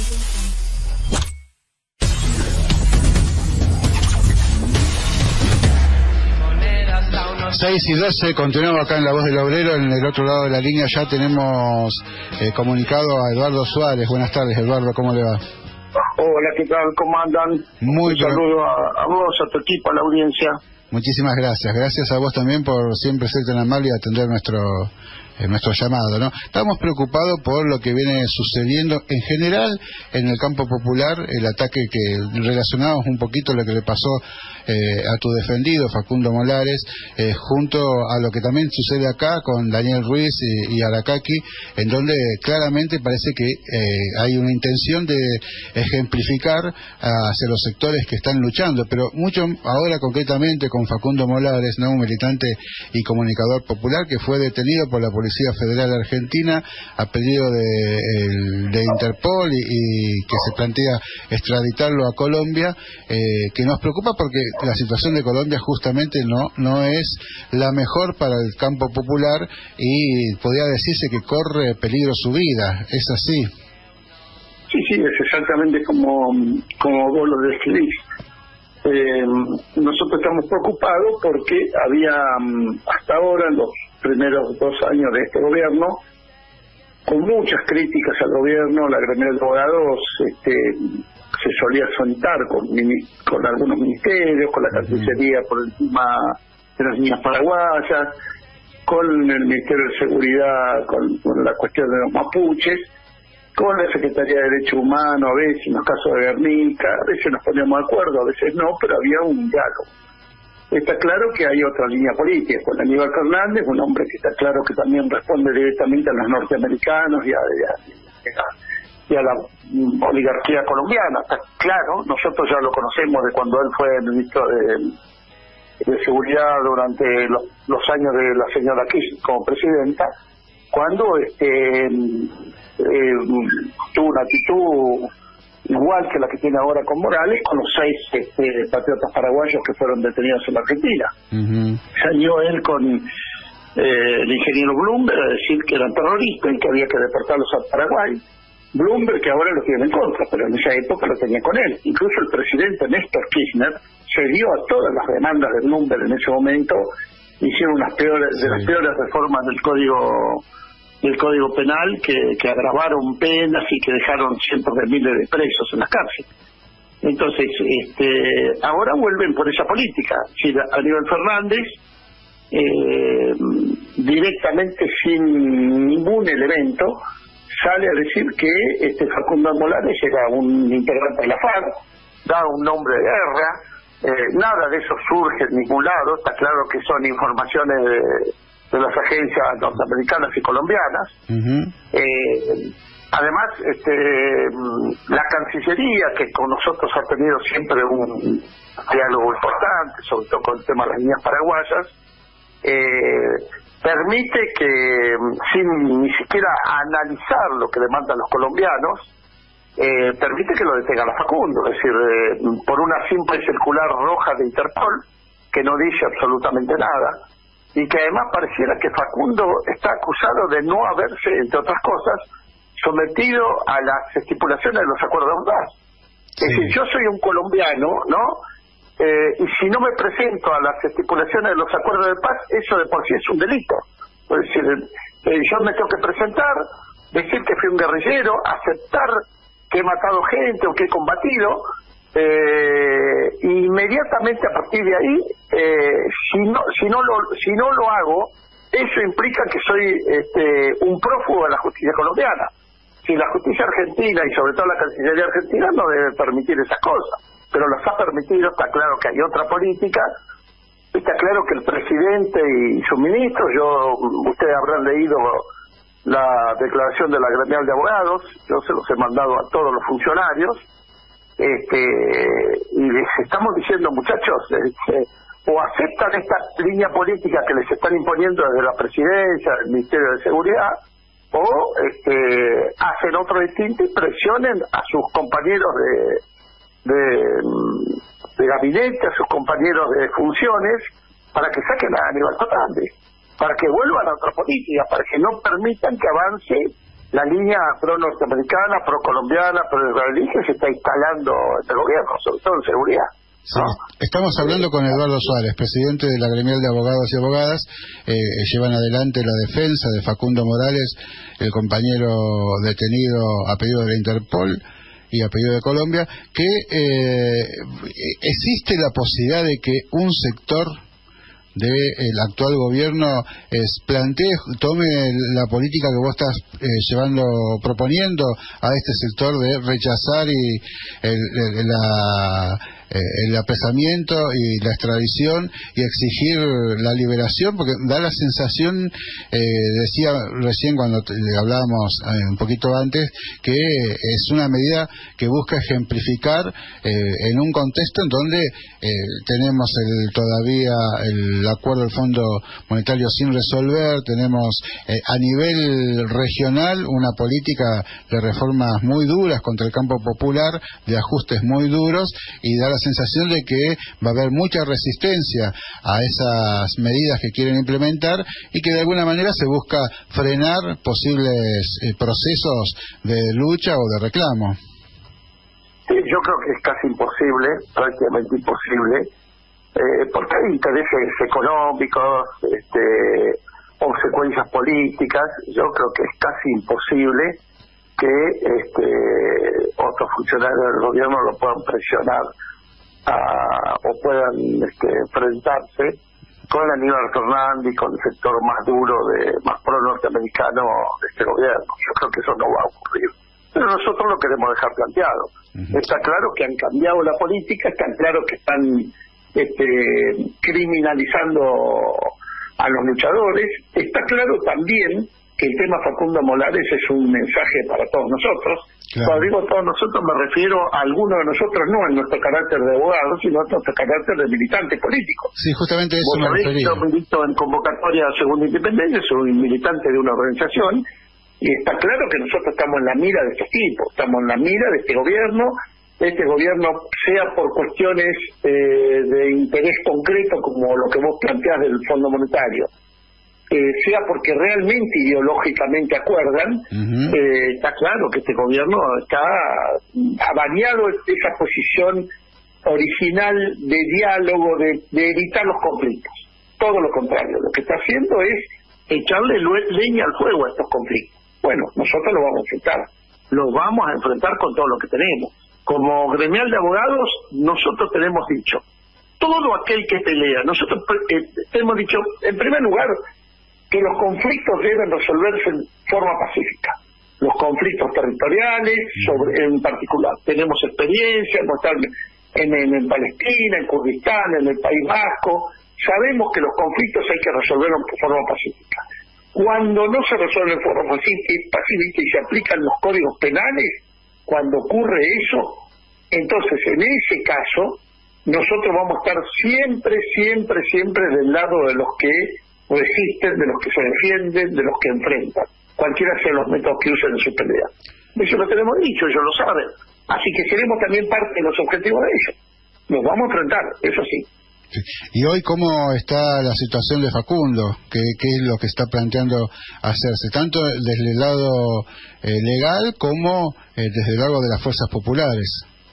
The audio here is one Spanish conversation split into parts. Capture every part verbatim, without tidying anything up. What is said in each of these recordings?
seis y doce, continuamos acá en La Voz del Obrero. En el otro lado de la línea ya tenemos eh, comunicado a Eduardo Suárez. Buenas tardes, Eduardo, ¿cómo le va? Hola, ¿qué tal? ¿Cómo andan? Muy Un saludo a, a vos, a tu equipo, a la audiencia. Muchísimas gracias. Gracias a vos también por siempre ser tan amable y atender nuestro eh, nuestro llamado, ¿no? Estamos preocupados por lo que viene sucediendo en general en el campo popular, el ataque que relacionamos un poquito lo que le pasó eh, a tu defendido Facundo Molares, eh, junto a lo que también sucede acá con Daniel Ruiz y, y Aracaki, en donde claramente parece que eh, hay una intención de ejemplificar hacia los sectores que están luchando, pero mucho ahora concretamente con Facundo Molares, ¿no? Un militante y comunicador popular que fue detenido por la Policía Federal Argentina a pedido de, el, de Interpol y, y que se plantea extraditarlo a Colombia, eh, que nos preocupa porque la situación de Colombia justamente no no es la mejor para el campo popular y podría decirse que corre peligro su vida. ¿Es así? Sí, sí, es exactamente como, como vos lo describís. Eh, nosotros estamos preocupados porque había hasta ahora, en los primeros dos años de este gobierno, con muchas críticas al gobierno, la gremial de abogados este, se solía sentar con, con algunos ministerios, con la Cancillería por el tema de las niñas paraguayas, con el Ministerio de Seguridad, con, con la cuestión de los mapuches, con la Secretaría de Derechos Humanos, a veces en los casos de Guernica, a veces nos poníamos de acuerdo, a veces no, pero había un diálogo. Está claro que hay otra línea política, con Aníbal Fernández, un hombre que está claro que también responde directamente a los norteamericanos y a, y a, y a la oligarquía colombiana. Está claro, nosotros ya lo conocemos de cuando él fue ministro de, de Seguridad durante los, los años de la señora Kirchner como presidenta, cuando este eh, tuvo una actitud igual que la que tiene ahora con Morales, con los seis este, patriotas paraguayos que fueron detenidos en la Argentina. Uh-huh. Salió él con eh, el ingeniero Bloomberg a decir que eran terroristas y que había que deportarlos a Paraguay. Bloomberg, que ahora lo tiene en contra, pero en esa época lo tenía con él. Incluso el presidente Néstor Kirchner cedió a todas las demandas de Bloomberg en ese momento. Hicieron unas peores, sí. de las peores reformas del código del Código Penal que, que agravaron penas y que dejaron cientos de miles de presos en las cárceles. Entonces, este, ahora vuelven por esa política. Si Aníbal Fernández, eh, directamente sin ningún elemento, sale a decir que este Facundo Molares era un integrante de la FARC, da un nombre de guerra, eh, nada de eso surge en ningún lado. Está claro que son informaciones de de las agencias norteamericanas y colombianas. Uh-huh. eh, además este la Cancillería, que con nosotros ha tenido siempre un diálogo importante, sobre todo con el tema de las niñas paraguayas, eh, permite que sin ni siquiera analizar lo que demandan los colombianos, eh, permite que lo detengan a Facundo, es decir, eh, por una simple circular roja de Interpol que no dice absolutamente nada, y que además pareciera que Facundo está acusado de no haberse, entre otras cosas, sometido a las estipulaciones de los acuerdos de paz. Sí. Es decir, yo soy un colombiano, ¿no? Eh, y si no me presento a las estipulaciones de los acuerdos de paz, eso de por sí es un delito. Es decir, eh, yo me tengo que presentar, decir que fui un guerrillero, aceptar que he matado gente o que he combatido, Eh, inmediatamente a partir de ahí, eh, si no si no lo si no lo hago, eso implica que soy este, un prófugo de la justicia colombiana. Si la justicia argentina y sobre todo la Cancillería argentina no debe permitir esas cosas, pero las ha permitido. Está claro que hay otra política, está claro que el presidente y su ministro, yo ustedes habrán leído la declaración de la gremial de abogados, yo se los he mandado a todos los funcionarios. Este, y les estamos diciendo, muchachos, este, o aceptan esta línea política que les están imponiendo desde la presidencia, el Ministerio de Seguridad, o este, hacen otro distinto y presionen a sus compañeros de, de, de gabinete, a sus compañeros de funciones, para que saquen a Aníbal Fernández, para que vuelvan a otra política, para que no permitan que avance la línea pro-norteamericana, pro-colombiana, pro-israelí que se está instalando en el gobierno, sobre todo en seguridad. Sí, estamos hablando con Eduardo Suárez, presidente de la Gremial de Abogados y Abogadas. Eh, llevan adelante la defensa de Facundo Morales, el compañero detenido a pedido de la Interpol y a pedido de Colombia, que eh, existe la posibilidad de que un sector del actual gobierno es plantee, tome la política que vos estás eh, llevando, proponiendo a este sector de rechazar y el, el, la Eh, el apresamiento y la extradición y exigir la liberación, porque da la sensación, eh, decía recién cuando te, le hablábamos eh, un poquito antes, que es una medida que busca ejemplificar eh, en un contexto en donde eh, tenemos el, todavía el acuerdo del Fondo Monetario sin resolver, tenemos eh, a nivel regional una política de reformas muy duras contra el campo popular, de ajustes muy duros, y da la sensación de que va a haber mucha resistencia a esas medidas que quieren implementar y que de alguna manera se busca frenar posibles eh, procesos de lucha o de reclamo. Sí, yo creo que es casi imposible, prácticamente imposible, eh, porque hay intereses económicos, este, consecuencias políticas. Yo creo que es casi imposible que este, otros funcionarios del gobierno lo puedan presionar a, o puedan este, enfrentarse con Aníbal Fernández y con el sector más duro, de más pro-norteamericano de este gobierno. Yo creo que eso no va a ocurrir. Pero nosotros lo queremos dejar planteado. Uh-huh. Está claro que han cambiado la política, está claro que están este, criminalizando a los luchadores. Está claro también que el tema Facundo Morales es un mensaje para todos nosotros. Claro. Cuando digo todos nosotros me refiero a algunos de nosotros, no en nuestro carácter de abogado, sino en nuestro carácter de militante político. Sí, justamente eso me refería. Yo milito en convocatoria Segunda Independencia, soy militante de una organización, y está claro que nosotros estamos en la mira de estos tipos, estamos en la mira de este gobierno, de este gobierno sea por cuestiones eh, de interés concreto, como lo que vos planteás del Fondo Monetario, Eh, sea porque realmente ideológicamente acuerdan. Uh-huh. eh, está claro que este gobierno está ha variado esa posición original de diálogo, de, de evitar los conflictos. Todo lo contrario, lo que está haciendo es echarle leña al fuego a estos conflictos. Bueno, nosotros lo vamos a enfrentar, lo vamos a enfrentar con todo lo que tenemos. Como gremial de abogados, nosotros tenemos dicho, todo aquel que pelea, nosotros eh, hemos dicho, en primer lugar, que los conflictos deben resolverse en forma pacífica. Los conflictos territoriales, sobre, en particular. Tenemos experiencia, hemos estado en, en, en Palestina, en Kurdistán, en el País Vasco. Sabemos que los conflictos hay que resolverlos de forma pacífica. Cuando no se resuelven de forma pacífica y se aplican los códigos penales, cuando ocurre eso, entonces en ese caso, nosotros vamos a estar siempre, siempre, siempre del lado de los que resisten, de los que se defienden, de los que enfrentan, cualquiera sean los métodos que usen en su pelea. Eso lo tenemos dicho, ellos lo saben. Así que seremos también parte de los objetivos de ellos. Nos vamos a enfrentar, eso sí. Sí. ¿Y hoy cómo está la situación de Facundo? ¿Qué, qué es lo que está planteando hacerse? Tanto desde el lado eh, legal como eh, desde el lado de las fuerzas populares.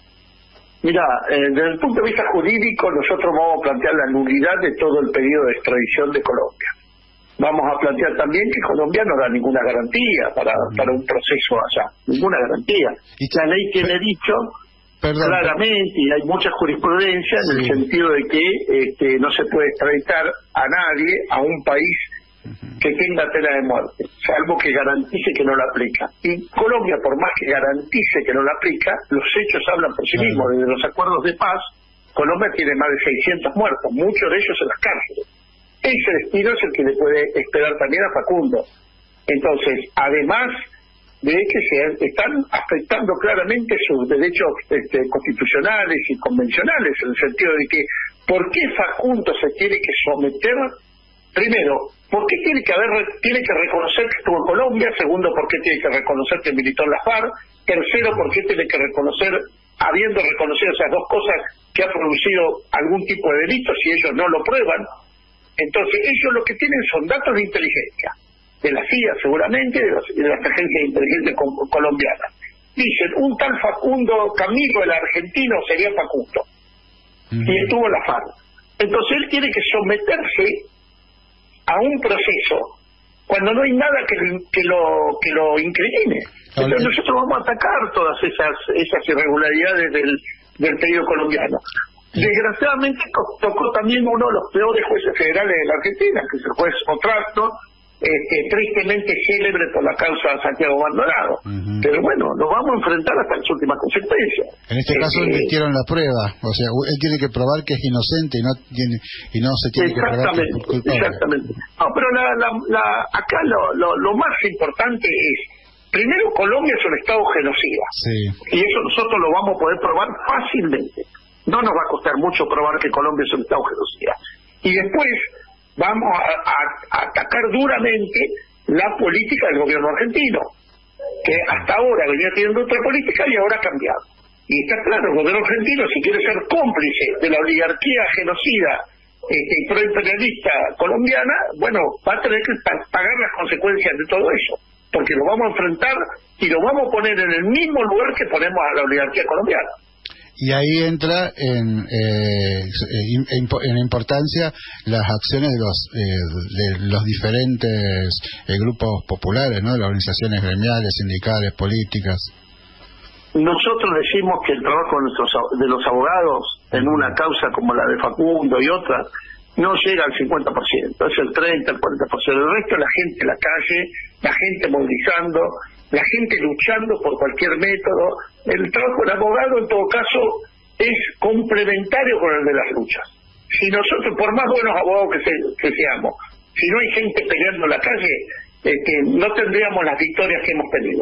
Mira, eh, desde el punto de vista jurídico, nosotros vamos a plantear la nulidad de todo el pedido de extradición de Colombia. Vamos a plantear también que Colombia no da ninguna garantía para, para un proceso allá, ninguna garantía. Y la ley tiene dicho Perdón, claramente, y hay mucha jurisprudencia en sí. el sentido de que este, no se puede extraditar a nadie a un país que tenga pena de muerte, salvo que garantice que no la aplica. Y Colombia, por más que garantice que no la aplica, los hechos hablan por sí mismos. Desde los acuerdos de paz, Colombia tiene más de seiscientos muertos, muchos de ellos en las cárceles. Ese destino es el que le puede esperar también a Facundo. Entonces, además de que se están afectando claramente sus derechos este, constitucionales y convencionales, en el sentido de que, ¿por qué Facundo se tiene que someter? Primero, ¿por qué tiene que haber, tiene que reconocer que estuvo en Colombia? Segundo, ¿por qué tiene que reconocer que militó en la FARC? Tercero, ¿por qué tiene que reconocer, habiendo reconocido esas dos cosas, que ha producido algún tipo de delito si ellos no lo prueban? Entonces, ellos lo que tienen son datos de inteligencia, de la C I A seguramente, de, los, de las agencias de inteligencia co- colombianas. Dicen, un tal Facundo Camilo, el argentino, sería Facundo. Uh-huh. Y estuvo en la FARC. Entonces él tiene que someterse a un proceso cuando no hay nada que, que lo que lo incrimine. Entonces nosotros vamos a atacar todas esas esas irregularidades del, del periodo colombiano. Desgraciadamente tocó también uno de los peores jueces federales de la Argentina, que es el juez Otrasto, este, tristemente célebre por la causa de Santiago Maldonado. Uh-huh. Pero bueno, nos vamos a enfrentar hasta las últimas consecuencias. En este caso eh, invirtieron la prueba, o sea, él tiene que probar que es inocente y no tiene y no se tiene que probar que es culpable. Exactamente. No, pero la, la, la, acá lo, lo, lo más importante es, primero, Colombia es un estado genocida. Sí. Y eso nosotros lo vamos a poder probar fácilmente. No nos va a costar mucho probar que Colombia es un estado genocida. Y después vamos a, a, a atacar duramente la política del gobierno argentino, que hasta ahora venía teniendo otra política y ahora ha cambiado. Y está claro, el gobierno argentino, si quiere ser cómplice de la oligarquía genocida este, y proimperialista colombiana, bueno, va a tener que pagar las consecuencias de todo eso, porque lo vamos a enfrentar y lo vamos a poner en el mismo lugar que ponemos a la oligarquía colombiana. Y ahí entra en, eh, en importancia las acciones de los eh, de los diferentes eh, grupos populares, ¿no? De las organizaciones gremiales, sindicales, políticas. Nosotros decimos que el trabajo de, nuestros, de los abogados en una causa como la de Facundo y otras no llega al cincuenta por ciento, es el treinta, el cuarenta por ciento. El resto es la gente en la calle, la gente movilizando, la gente luchando por cualquier método. El trabajo del abogado, en todo caso, es complementario con el de las luchas. Si nosotros, por más buenos abogados que, se, que seamos, si no hay gente peleando en la calle, este, no tendríamos las victorias que hemos tenido.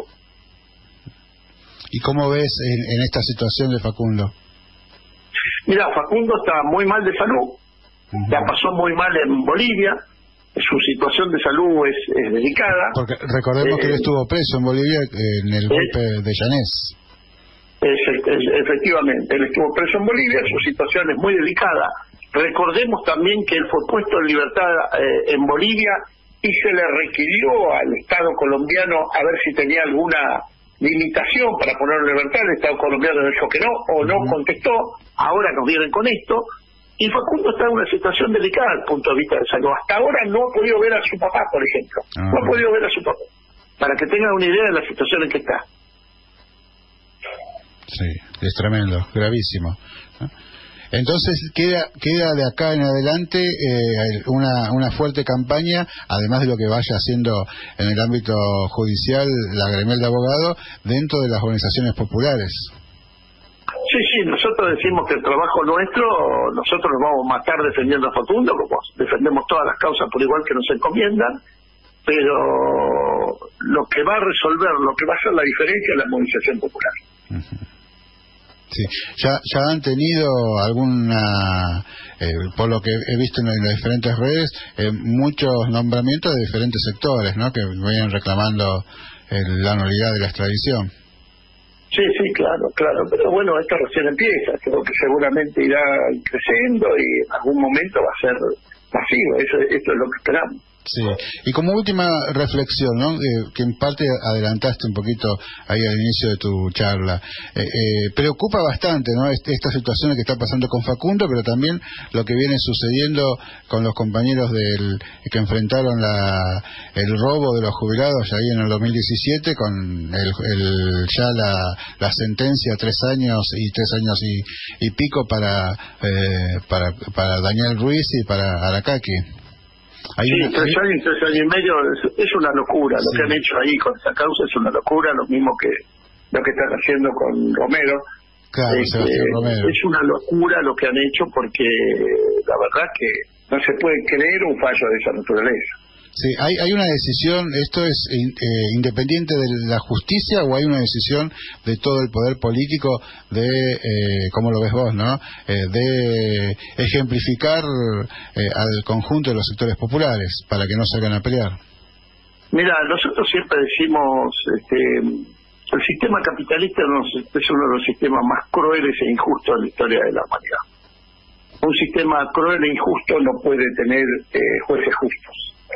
¿Y cómo ves en, en esta situación de Facundo? Mira, Facundo está muy mal de salud, uh-huh. La pasó muy mal en Bolivia. Su situación de salud es, es delicada. Porque recordemos eh, que él estuvo preso en Bolivia en el golpe eh, de Llanés. Es, es, efectivamente, él estuvo preso en Bolivia, su situación es muy delicada. Recordemos también que él fue puesto en libertad eh, en Bolivia y se le requirió al Estado colombiano a ver si tenía alguna limitación para ponerlo en libertad. El Estado colombiano dijo que no, o no contestó. Ahora nos vienen con esto. Y Facundo está en una situación delicada desde el punto de vista de salud. Hasta ahora no ha podido ver a su papá, por ejemplo. Uh-huh. No ha podido ver a su papá. Para que tengan una idea de la situación en que está. Sí, es tremendo, gravísimo. Entonces queda queda de acá en adelante eh, una una fuerte campaña, además de lo que vaya haciendo en el ámbito judicial la gremial de abogados, dentro de las organizaciones populares. Sí, sí, nosotros decimos que el trabajo nuestro, nosotros nos vamos a matar defendiendo a Facundo, como defendemos todas las causas por igual que nos encomiendan, pero lo que va a resolver, lo que va a hacer la diferencia es la movilización popular. Uh-huh. Sí, ya ya han tenido alguna, eh, por lo que he visto en las diferentes redes, eh, muchos nombramientos de diferentes sectores, ¿no? Que vayan reclamando el, la nulidad de la extradición. Sí, sí, claro, claro, pero bueno, esto recién empieza, creo que seguramente irá creciendo y en algún momento va a ser masivo, eso, esto es lo que esperamos. Sí, y como última reflexión, ¿no? Eh, que en parte adelantaste un poquito ahí al inicio de tu charla, eh, eh, preocupa bastante, ¿no? Este, esta situación que está pasando con Facundo, pero también lo que viene sucediendo con los compañeros del que enfrentaron la, el robo de los jubilados ahí en el dos mil diecisiete, con el, el ya la, la sentencia tres años y tres años y, y pico para, eh, para para Daniel Ruiz y para Aracaki. Sí, una... tres años, tres años y medio es, es una locura. Lo sí. que han hecho ahí con esa causa es una locura, lo mismo que lo que están haciendo con Romero. Claro, es, eh, Romero. Es una locura lo que han hecho, porque la verdad que no se puede creer un fallo de esa naturaleza. Sí, hay, hay una decisión, ¿esto es eh, independiente de la justicia o hay una decisión de todo el poder político de, eh, como lo ves vos, ¿no? Eh, de ejemplificar eh, al conjunto de los sectores populares para que no salgan a pelear? Mira, nosotros siempre decimos, este, el sistema capitalista es uno de los sistemas más crueles e injustos de la historia de la humanidad. Un sistema cruel e injusto no puede tener eh, jueces justos.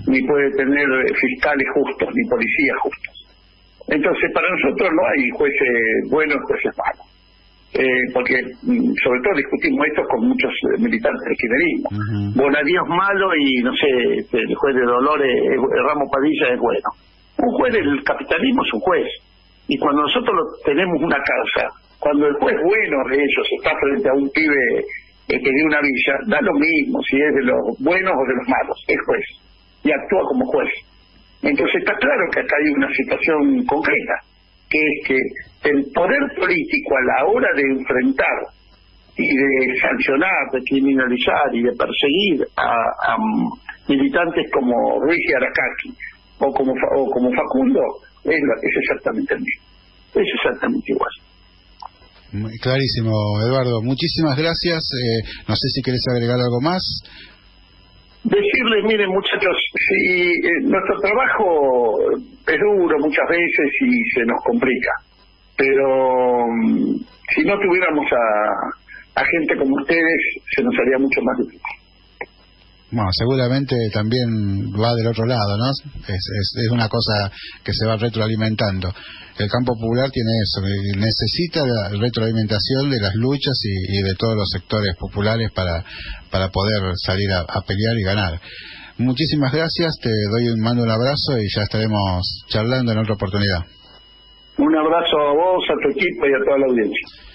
ni puede tener fiscales justos, ni policías justos. Entonces, para nosotros no hay jueces buenos, jueces malos. Eh, porque, sobre todo, discutimos esto con muchos eh, militantes del kirchnerismo. Uh-huh. Bonadío es malo y, no sé, el juez de Dolores, eh, Ramos Padilla, es bueno. Un juez del capitalismo es un juez. Y cuando nosotros tenemos una causa, cuando el juez bueno de ellos está frente a un pibe eh, que de una villa, da lo mismo si es de los buenos o de los malos, es juez. Y actúa como juez. Entonces está claro que acá hay una situación concreta, que es que el poder político a la hora de enfrentar y de sancionar, de criminalizar y de perseguir a, a militantes como Ruiz y Aracaki o como o como Facundo es, es exactamente el mismo, es exactamente igual. Muy clarísimo, Eduardo, muchísimas gracias. Eh, no sé si querés agregar algo más. Decirles, miren muchachos, si eh, nuestro trabajo es duro muchas veces y se nos complica, pero um, si no tuviéramos a, a gente como ustedes, se nos haría mucho más difícil. Bueno, seguramente también va del otro lado, ¿no? Es, es, es una cosa que se va retroalimentando. El campo popular tiene eso, necesita la retroalimentación de las luchas y, y de todos los sectores populares para, para poder salir a, a pelear y ganar. Muchísimas gracias, te doy un mando un abrazo y ya estaremos charlando en otra oportunidad. Un abrazo a vos, a tu equipo y a toda la audiencia.